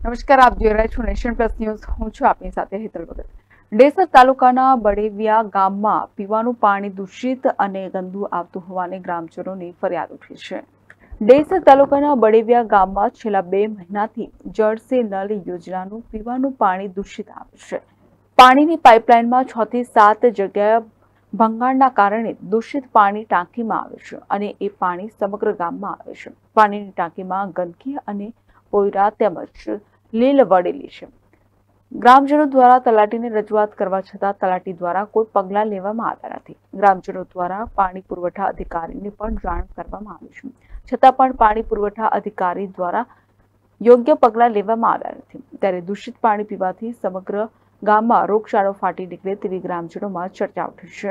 નમસ્કાર, આપ જોઈ રહ્યા છો નેશન પ્લસ ન્યૂઝ. હું છું આપની સાથે હેતલ ભગત. ડેસર તાલુકાના બડેવિયા ગામમાં પીવાનું પાણી દૂષિત અને ગંદુ આવતું હોવાની ગ્રામજનોની ફરિયાદ ઉઠી છે. ડેસર તાલુકાના બડેવિયા ગામમાં છેલ્લા 2 મહિનાથી જળ સે નલ યોજનાનું પીવાનું પાણી દૂષિત આવે છે. પાણીની પાઇપલાઇનમાં 6 થી 7 જગ્યાએ ભંગાણના કારણે દૂષિત પાણી ટાંકીમાં આવે છે અને એ પાણી સમગ્ર ગામમાં આવે છે. પાણીની ટાંકીમાં ગંદકી અને પોયરા તેમજ લીલ વળેલી છે. ગ્રામજનો દ્વારા તલાટીને રજૂઆત કરવા છતાં તલાટી દ્વારા કોઈ પગલાં લેવામાં આવ્યા નથી. ગ્રામજનો દ્વારા પાણી પુરવઠા અધિકારીને પણ જાણ કરવામાં આવી છે, છતાં પણ પાણી પુરવઠા અધિકારી દ્વારા યોગ્ય પગલાં લેવામાં આવ્યા નથી. ત્યારે દૂષિત પાણી પીવાથી સમગ્ર ગામમાં રોગચાળો ફાટી નીકળે તેવી ગ્રામજનોમાં ચર્ચા ઉઠી છે.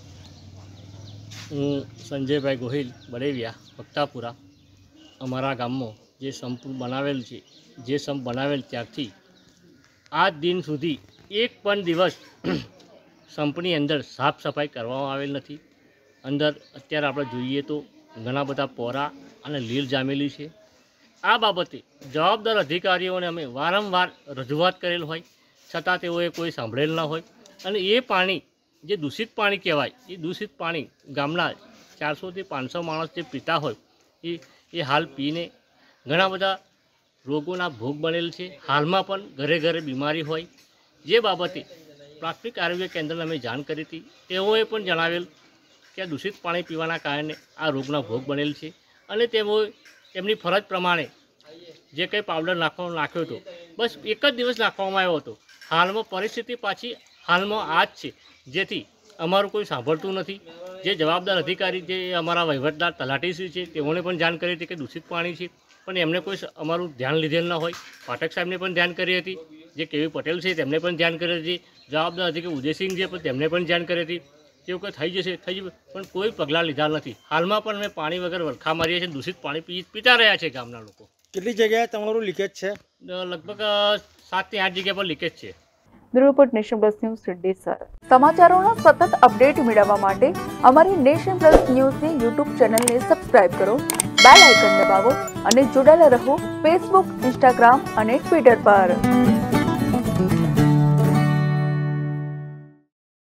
હું સંજયભાઈ ગોહિલ, બડેવિયા, બખ્તાપુરા. અમારા ગામમાં જે સંપ બનાવેલ છે, જે સંપ બનાવેલ ત્યારથી આજ દિન સુધી એક પણ દિવસ સંપની અંદર સાફ સફાઈ કરવામાં આવેલ નથી. અંદર અત્યારે આપણે જોઈએ તો ઘણા બધા પોરા અને લીલ જામેલી છે. આ બાબતે જવાબદાર અધિકારીઓને અમે વારંવાર રજૂઆત કરેલ હોય, છતાં તેઓએ કોઈ સાંભળેલ ન હોય. અને એ પાણી જે દૂષિત પાણી કહેવાય, એ દૂષિત પાણી ગામના 400 થી 500 માણસ જે પીતા હોય એ હાલ પીને ઘણા બધા રોગોના ભોગ બનેલ છે. હાલમાં પણ ઘરે ઘરે બીમારી હોય. જે બાબતે પ્રાથમિક આરોગ્ય કેન્દ્રને અમે જાણ કરી હતી. તેઓએ પણ જણાવેલ કે આ દૂષિત પાણી પીવાના કારણે આ રોગના ભોગ બનેલ છે અને તેઓએ એમની ફરજ પ્રમાણે જે કંઈ પાવડર નાખ્યો હતો, બસ એક જ દિવસ નાખવામાં આવ્યો હતો. હાલમાં પરિસ્થિતિ પાછી હાલમાં આ જ છે, જેથી અમારું કોઈ સાંભળતું નથી. જે જવાબદાર અધિકારી જે અમારા વહીવટદાર તલાટીશ્રી છે, તેઓને પણ જાણ કરી હતી કે દૂષિત પાણી છે, પણ એમને કોઈ અમારું ધ્યાન લીધેલ ન હોય. પાઠક સાહેબને પણ ધ્યાન કરી હતી, જે કેવી પટેલ છે તેમને પણ ધ્યાન કરી હતી, જવાબદાર અધિકારી ઉદયસિંહ છે પણ તેમને પણ ધ્યાન કરી હતી. તેઓ કંઈ થઈ જશે પણ કોઈ પગલાં લીધા નથી. હાલમાં પણ અમે પાણી વગર વરખા મારીએ છીએ, દૂષિત પાણી પીતા રહ્યા છે ગામના લોકો. કેટલી જગ્યાએ તમારું લીકેજ છે? લગભગ 7 થી 8 જગ્યા પર લીકેજ છે. રિપોર્ટ નેશન પ્લસ ન્યૂઝ ડેસર. સમાચારોના સતત અપડેટ મેળવવા માટે અમારી નેશન પ્લસ ન્યૂઝની યુટ્યુબ ચેનલને સબસ્ક્રાઇબ કરો, બેલ આઇકન દબાવો અને જોડાયેલા રહો ફેસબુક, ઇન્સ્ટાગ્રામ અને ટ્વિટર પર.